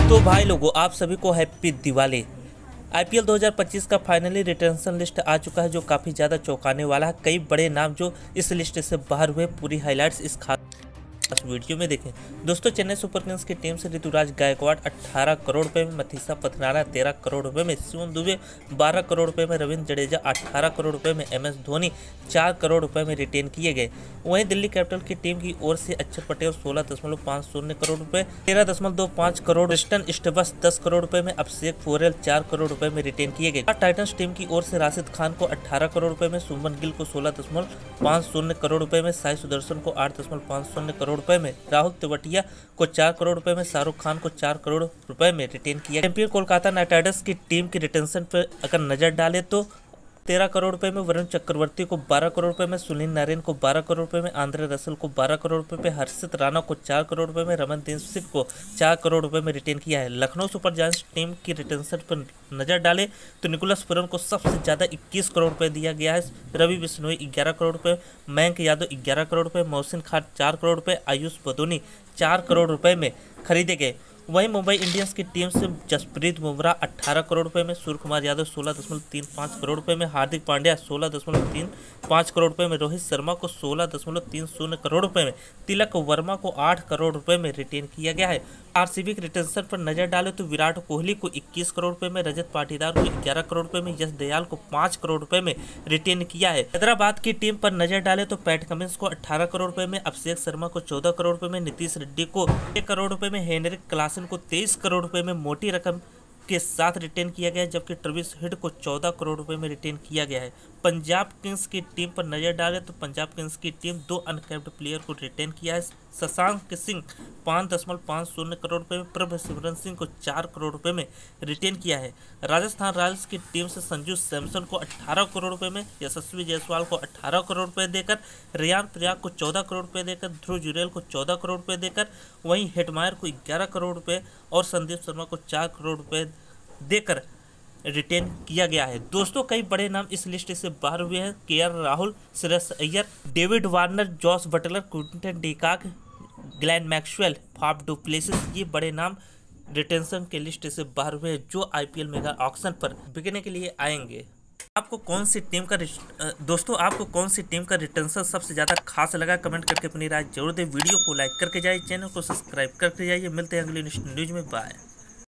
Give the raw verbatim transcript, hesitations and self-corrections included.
तो भाई लोगों, आप सभी को हैप्पी दिवाली। आईपीएल दो हज़ार पच्चीस का फाइनली रिटेंशन लिस्ट आ चुका है, जो काफ़ी ज़्यादा चौंकाने वाला है। कई बड़े नाम जो इस लिस्ट से बाहर हुए, पूरी हाइलाइट्स इस खास वीडियो में देखें। दोस्तों, चेन्नई सुपर किंग्स की टीम से ऋतुराज गायकवाड़ अठारह करोड़ रुपए में, मथीसा पथनारा तेरह करोड़ रुपए में, शिवम दुबे बारह करोड़ रुपए में, रविंद्र जडेजा अठारह करोड़ रुपए में, एम एस धोनी चार करोड़ रुपए में रिटेन किए गए। वहीं दिल्ली कैपिटल की टीम की ओर से अक्षर पटेल सोलह दशमलव पाँच शून्य करोड़ रुपए, तेरह दशमलव दो पाँच करोड़, वेस्टर्न स्टेबस दस करोड़ रुपए में, अभिषेक फोरेल चार करोड़ रुपए में रिटेन किए गए। टाइटंस टीम की ओर से राशिद खान को अठारह करोड़ रुपए में, सुमन गिल को सोलह दशमलव पाँच शून्य करोड़ रुपए में, साई सुदर्शन को आठ दशमलव पाँच शून्य करोड़ रुपए में, राहुल तेवतिया को चार करोड़ रुपए में, शाहरुख खान को चार करोड़ रुपए में रिटेन किया। चैंपियन कोलकाता नाइट राइडर्स की टीम की रिटेंशन पर अगर नजर डालें तो तेरह करोड़ रुपए में, वरुण चक्रवर्ती को बारह करोड़ रुपए में, सुनील नारायण को बारह करोड़ रुपए में, आंद्रे रसल को बारह करोड़ रुपए में, हर्षित राणा को चार करोड़ रुपए में, रमनदीप सिंह को चार करोड़ रुपए में रिटेन किया है। लखनऊ सुपर जायंट्स टीम की रिटेंशन पर नजर डालें तो निकोलस पुरन को सबसे ज्यादा इक्कीस करोड़ रुपए दिया गया है। रवि बिश्नोई ग्यारह करोड़ रुपए, मयंक यादव ग्यारह करोड़ रुपए, मोहसिन खान चार करोड़ रुपए, आयुष बदोनी चार करोड़ रुपए में खरीदे गए। वहीं मुंबई इंडियंस की टीम से जसप्रीत बुमराह अठारह करोड़ रुपए में, सूर्य कुमार यादव सोलह दशमलव तीन पाँच करोड़ रुपए में, हार्दिक पांड्या सोलह दशमलव तीन पाँच करोड़ रुपए में, रोहित शर्मा को सोलह दशमलव तीन शून्य करोड़ रुपए में, तिलक वर्मा को आठ करोड़ रुपए में रिटेन किया गया है। आरसीबी के रिटेंशन पर नजर डालें तो विराट कोहली को इक्कीस करोड़ रुपए में, रजत पाटीदार को ग्यारह करोड़ रुपए में, यश दयाल को पाँच करोड़ रुपए में रिटेन किया है। हैदराबाद की टीम पर नजर डालें तो पैट कमिंस को अठारह करोड़ रुपए में, अभिषेक शर्मा को चौदह करोड़ रुपए में, नीतीश रेड्डी को एक करोड़ रुपए में, हेनरिक क्लासन को तेईस करोड़ रुपए में मोटी रकम के साथ रिटेन किया गया है, जबकि ट्रेविस हेड को चौदह करोड़ रुपए में रिटेन किया गया है। पंजाब किंग्स की टीम पर नजर डालें तो पंजाब किंग्स की टीम दो अनकैप्ड प्लेयर को रिटेन किया है। शशांक सिंह पाँच दशमलव पाँच शून्य करोड़ रुपए में, प्रभ सिमरन सिंह को चार करोड़ रुपए में रिटेन किया है। राजस्थान रॉयल्स की टीम से संजू सैमसन को अठारह करोड़ रुपए में, यशस्वी जायसवाल को अठारह करोड़ रुपए देकर, रियान प्रयाग को चौदह करोड़ रुपए देकर, ध्रुव जुरेल को चौदह करोड़ रुपए देकर, वहीं हेटमायर को ग्यारह करोड़ रुपए और संदीप शर्मा को चार करोड़ रुपए देकर रिटेन किया गया है। दोस्तों, कई बड़े नाम इस लिस्ट से बाहर हुए हैं। KL Rahul, Shreyas Iyer, David Warner, Jos Buttler, Quinton de Kock, Glenn Maxwell, Faf du Plessis, ये बड़े नाम रिटेंशन के लिस्ट से बाहर हुए हैं, जो आईपीएल मेगा ऑक्शन पर बिकने के लिए आएंगे। आपको कौन सी टीम का दोस्तों आपको कौन सी टीम का रिटेंशन सबसे ज़्यादा खास लगा? कमेंट करके अपनी राय जरूर दें। वीडियो को लाइक करके जाइए, चैनल को सब्सक्राइब करके जाइए। मिलते हैं अगली न्यूज में। बाय।